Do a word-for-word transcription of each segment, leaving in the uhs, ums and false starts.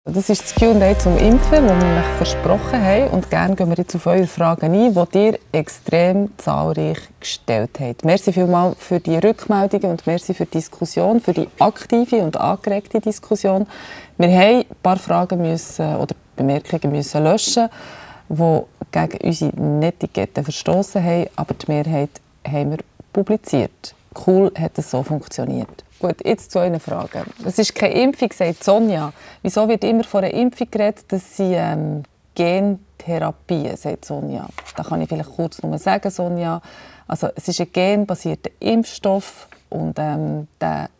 Das ist das Q und A zum Impfen, das wir euch versprochen haben. Und gerne gehen wir jetzt auf eure Fragen ein, die ihr extrem zahlreich gestellt habt. Merci vielmals für die Rückmeldungen und merci für die Diskussion, für die aktive und angeregte Diskussion. Wir haben ein paar Fragen müssen, oder Bemerkungen müssen löschen, die gegen unsere Netiquette verstoßen haben, aber die Mehrheit haben wir publiziert. Cool, hat es so funktioniert. Gut, jetzt zu euren Fragen. Es ist keine Impfung, sagt Sonja. Wieso wird immer von einer Impfung geredet? Das sind ähm, Gentherapien, sagt Sonja. Da kann ich vielleicht kurz nur sagen, Sonja. Also, es ist ein genbasierter Impfstoff und ähm, der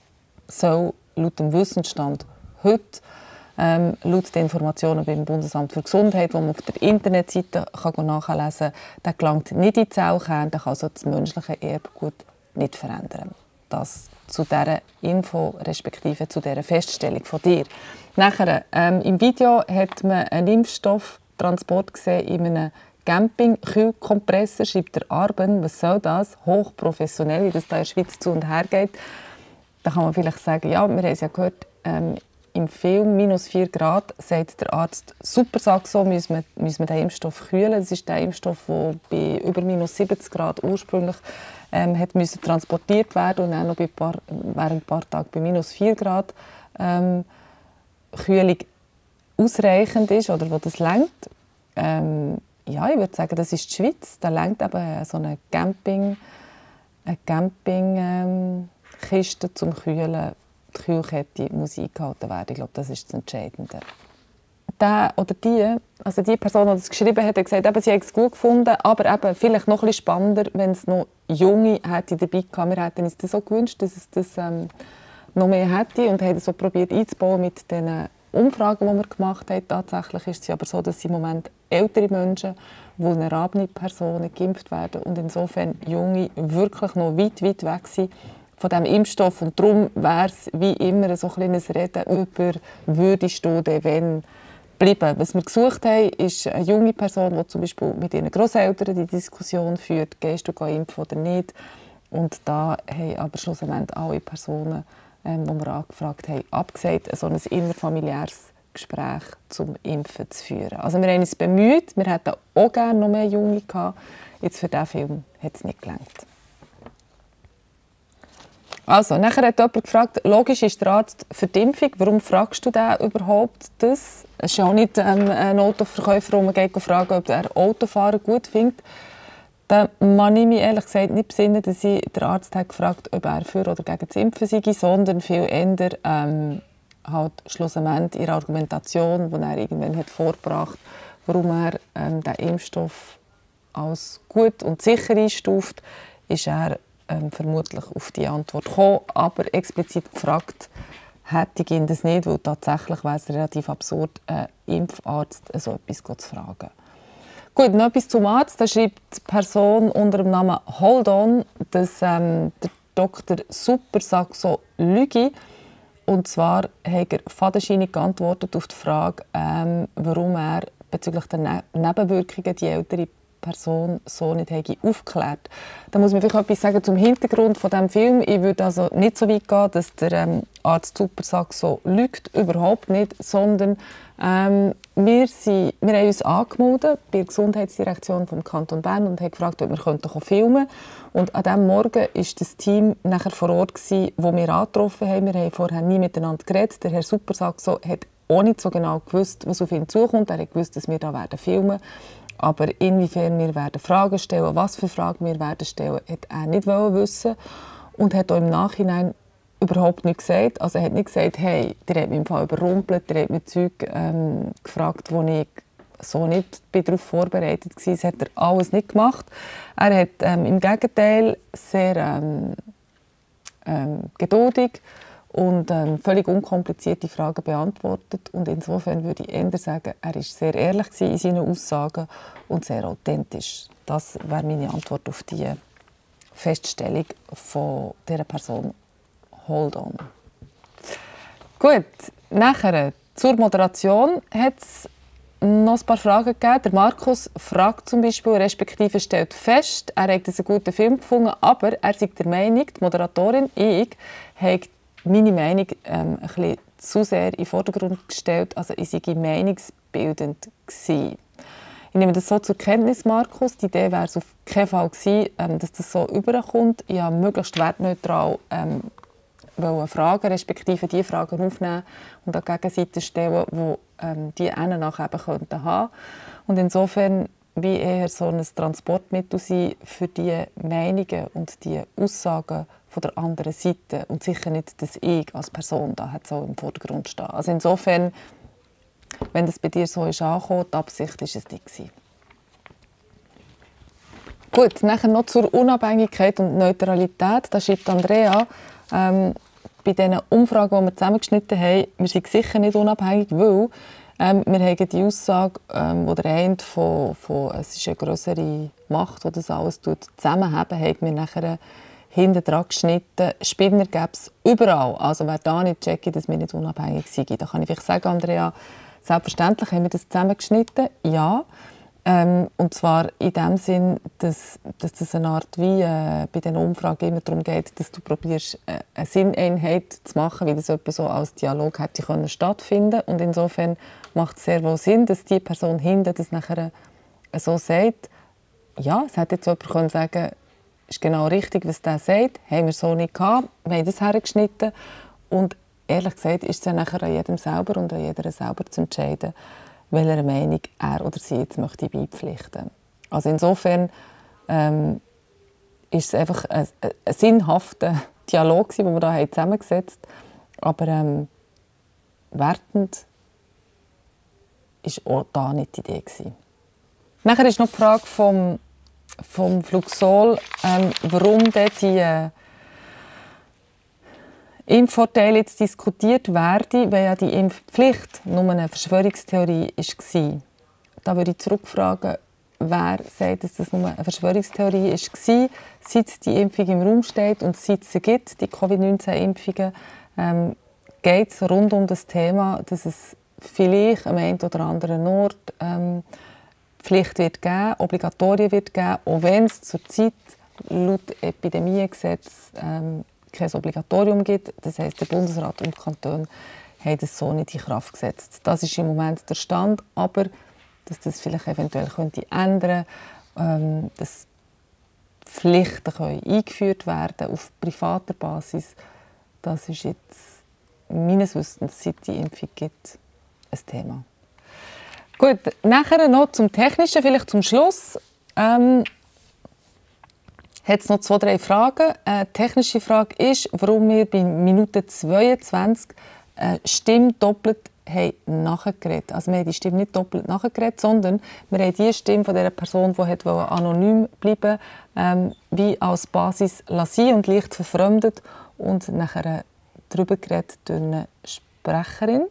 soll laut dem Wissensstand heute, ähm, laut den Informationen beim Bundesamt für Gesundheit, die man auf der Internetseite kann nachlesen kann, der gelangt nicht in die Zellkerne, der kann also das menschliche Erbgut nicht verändern. Das zu dieser Info, respektive zu dieser Feststellung von dir. Nachher, ähm, im Video hat man einen Impfstofftransport gesehen in einem Camping-Kühlkompressor, schreibt der Arben. Was soll das? Hochprofessionell, wie das da in der Schweiz zu und her geht. Da kann man vielleicht sagen, ja, wir haben es ja gehört, ähm, im Film minus vier Grad sagt der Arzt, super Saxo, müssen wir, müssen wir den Impfstoff kühlen. Das ist der Impfstoff, der bei über minus siebzig Grad ursprünglich ähm, hat müssen transportiert werden und dann noch bei paar, während ein paar Tagen bei minus vier Grad ähm, Kühlung ausreichend ist oder wo das reicht. Ähm, ja, ich würde sagen, das ist die Schweiz. Da reicht eben so eine Camping, eine Camping ähm, Kiste zum Kühlen. Die Kühlkette muss eingehalten werden. Ich glaube, das ist das Entscheidende. Der oder die, also die Person, die das geschrieben hat, hat gesagt, eben, sie hat es gut gefunden, aber eben vielleicht noch ein bisschen spannender, wenn es noch Junge hätte dabei gehabt. Wir hätten uns das so gewünscht, dass es das ähm, noch mehr hätte und haben es so probiert einzubauen mit den Umfragen, die wir gemacht haben. Tatsächlich ist es aber so, dass im Moment ältere Menschen, vulnerable Personen geimpft werden und insofern Junge wirklich noch weit, weit weg sind von diesem Impfstoff. Und darum wäre es wie immer so ein kleines Reden über «Würdest du denn, wenn?» bleiben. Was wir gesucht haben, ist eine junge Person, die zum Beispiel mit ihren Grosseltern die Diskussion führt, «Gehst du impfen oder nicht?» Und da haben aber schlussendlich alle Personen, ähm, die wir angefragt haben, abgesagt, so ein innerfamiliäres Gespräch zum Impfen zu führen. Also wir haben uns bemüht, wir hätten auch gerne noch mehr Junge gehabt. Jetzt für diesen Film hat es nicht gereicht. Also, nachher hat jemand gefragt, logisch ist der Arzt für die Impfung. Warum fragst du den überhaupt das? Es ist ja auch nicht ähm, ein Autoverkäufer, der man geht fragen, ob er Autofahren gut findet. Da kann ich mich ehrlich gesagt nicht besinnen, dass ich den Arzt hat gefragt, ob er für oder gegen das Impfen sei, sondern viel eher ähm, halt schlussendlich ihre Argumentation, die er irgendwann hat vorgebracht, warum er ähm, den Impfstoff als gut und sicher einstuft, ist er Ähm, vermutlich auf die Antwort gekommen, aber explizit gefragt hätte ich ihn das nicht, weil tatsächlich wäre es relativ absurd, einen Impfarzt so etwas zu fragen. Gut, noch etwas zum Arzt. Da schreibt die Person unter dem Namen Hold On, dass ähm, der Doktor Super Saxo lüge. Und zwar hat er fadenscheinig geantwortet auf die Frage, ähm, warum er bezüglich der ne Nebenwirkungen die ältere Person so nicht aufgeklärt. Da muss man vielleicht etwas sagen zum Hintergrund von diesem Film. Ich würde also nicht so weit gehen, dass der ähm, Arzt Super Saxo lügt, überhaupt nicht, sondern ähm, wir, sind, wir haben uns angemeldet bei der Gesundheitsdirektion vom Kanton Bern und haben gefragt, ob wir filmen könnten. Und an diesem Morgen war das Team nachher vor Ort, gewesen, wo wir angetroffen haben. Wir haben vorher nie miteinander geredet. Der Herr Super Saxo hat auch nicht so genau gewusst, was auf ihn zukommt. Er hat gewusst, dass wir da werden filmen. Aber inwiefern wir werden Fragen stellen, was für Fragen wir werden stellen, hat er nicht wissen und hat auch im Nachhinein überhaupt nicht gesagt. Also er hat nicht gesagt, hey, der hat mich im Fall überrumpelt, der hat mir Zeug ähm, gefragt, wo ich so nicht darauf vorbereitet war. Das hat er alles nicht gemacht. Er hat ähm, im Gegenteil sehr ähm, ähm, geduldig und ähm, völlig unkomplizierte Fragen beantwortet. Und insofern würde ich eher sagen, er war sehr ehrlich in seinen Aussagen und sehr authentisch. Das wäre meine Antwort auf die Feststellung von dieser Person. Hold on. Gut, nachher zur Moderation hat es noch ein paar Fragen gegeben. Der Markus fragt zum Beispiel, respektive stellt fest, er hat einen guten Film gefunden, aber er sagt der Meinung, die Moderatorin, ich, habe meine Meinung ähm, ein bisschen zu sehr in den Vordergrund gestellt, also ich sei meinungsbildend gewesen. Ich nehme das so zur Kenntnis, Markus. Die Idee wäre es auf keinen Fall gewesen, ähm, dass das so überkommt. Ich wollte möglichst wertneutral ähm, fragen, respektive die Fragen aufnehmen und an die Gegenseite stellen, die ähm, die einen nachher eben könnten haben. Und insofern wie eher so ein Transportmittel sein für die Meinungen und die Aussagen von der anderen Seite und sicher nicht, dass ich als Person da hat so im Vordergrund stehe. Also insofern, wenn das bei dir so ist angekommen, die Absicht war es nicht gewesen. Gut, nachher noch zur Unabhängigkeit und Neutralität. Da schreibt Andrea, ähm, bei diesen Umfragen, die wir zusammengeschnitten haben, wir sind sicher nicht unabhängig, weil ähm, wir haben die Aussage, ähm, oder eine von, von es ist eine grössere Macht, die das alles zusammenheben, haben wir nachher hinten dran geschnitten. Spinner gäbe es überall. Also wer da nicht checkt, dass wir nicht unabhängig sind. Da kann ich vielleicht sagen, Andrea, selbstverständlich haben wir das zusammengeschnitten, ja. Ähm, und zwar in dem Sinn, dass, dass das eine Art wie äh, bei den Umfragen immer darum geht, dass du probierst, äh, eine Sinneinheit zu machen, wie das etwa so als Dialog hätte können stattfinden. Und insofern macht es sehr wohl Sinn, dass die Person hinten das nachher äh, so sagt. Ja, es hätte jetzt jemand können sagen, ist genau richtig, was der sagt, haben wir so nicht gehabt, wir haben das hergeschnitten. Und ehrlich gesagt ist es ja nachher an jedem selber und an jeder selber zu entscheiden, welcher Meinung er oder sie jetzt möchte beipflichten. Also insofern ähm, ist es einfach ein, ein sinnhafter Dialog, den wir hier zusammengesetzt haben. Aber ähm, wertend war auch da nicht die Idee gewesen. Nachher ist noch die Frage vom, vom Fluxol, ähm, warum dort die äh, Impfvorteile jetzt diskutiert werden, weil ja die Impfpflicht nur eine Verschwörungstheorie war. Da würde ich zurückfragen, wer sagt, dass das nur eine Verschwörungstheorie war, seit die Impfung im Raum steht und seit es sie gibt, die Covid neunzehn Impfungen, ähm, geht es rund um das Thema, dass es vielleicht am einen oder anderen Ort ähm, Pflicht wird geben, Obligatorien wird geben, auch wenn es zurzeit laut Epidemiegesetz ähm, kein Obligatorium gibt. Das heisst, der Bundesrat und die Kantone haben das so nicht in Kraft gesetzt. Das ist im Moment der Stand, aber dass das vielleicht eventuell könnte ändern, ähm, dass Pflichten können eingeführt werden auf privater Basis, das ist jetzt meines Wissens, seit die Impfung gibt, ein Thema. Gut, nachher noch zum Technischen, vielleicht zum Schluss. Ähm, hat es noch zwei, drei Fragen. Eine technische Frage ist, warum wir bei Minute zweiundzwanzig äh, Stimme doppelt haben nachgeredet. Also wir haben die Stimme nicht doppelt nachgeredet, sondern wir haben die Stimme von der Person, die anonym bleiben ähm, wie als Basis lassen und leicht verfremdet und nachher darüber geredet durch eine Sprecherin.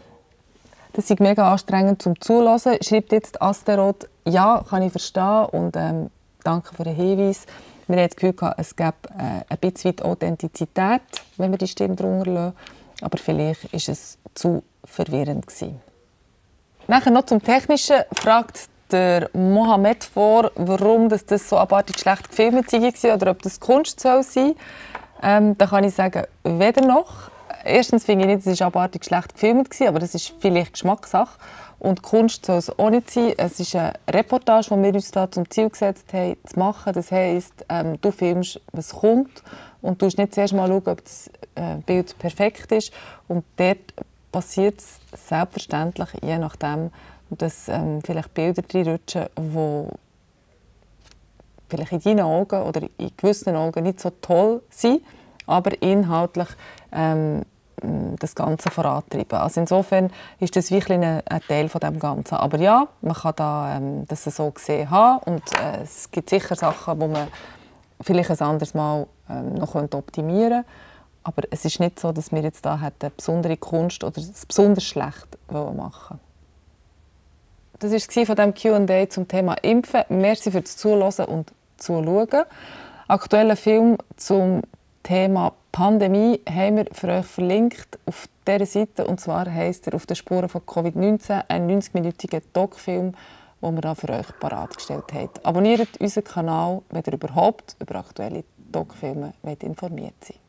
Das ist mega anstrengend zum Zuhören. Schreibt jetzt Asteroid, ja, kann ich verstehen und ähm, danke für den Hinweis. Wir haben das Gefühl, es gäbe äh, ein bisschen Authentizität, wenn wir die Stimme drunter lassen. Aber vielleicht war es zu verwirrend gewesen. Nachher noch zum Technischen fragt der Mohammed vor, warum das, das so abartig schlecht gefilmt war oder ob das Kunst soll sein. Ähm, da kann ich sagen, weder noch. Erstens finde ich nicht, es war abartig schlecht gefilmt, aber das ist vielleicht Geschmackssache. Und Kunst soll es auch nicht sein. Es ist eine Reportage, die wir uns da zum Ziel gesetzt haben, zu machen. Das heisst, ähm, du filmst, was kommt und du schaust nicht zuerst mal schauen, ob das äh, Bild perfekt ist. Und dort passiert es selbstverständlich, je nachdem, dass ähm, vielleicht Bilder reinrutschen, die vielleicht in deinen Augen oder in gewissen Augen nicht so toll sind, aber inhaltlich ähm, das Ganze vorantreiben. Also insofern ist das wirklich ein, ein Teil von dem Ganzen. Aber ja, man kann da, ähm, das so gesehen haben und äh, es gibt sicher Sachen, die man vielleicht ein anderes Mal ähm, noch optimieren könnte. Aber es ist nicht so, dass wir jetzt da eine besondere Kunst oder es besonders schlecht machen. Das war es von dem Q and A zum Thema Impfen. Merci für das Zuhören und Zuschauen. Aktueller Film zum Thema Pandemie haben wir für euch verlinkt auf dieser Seite. Und zwar heisst er «Auf den Spuren von Covid neunzehn», ein neunzig-minütiger Doc-Film, den wir da für euch bereitgestellt haben. Abonniert unseren Kanal, wenn ihr überhaupt über aktuelle Doc-Filme informiert seid.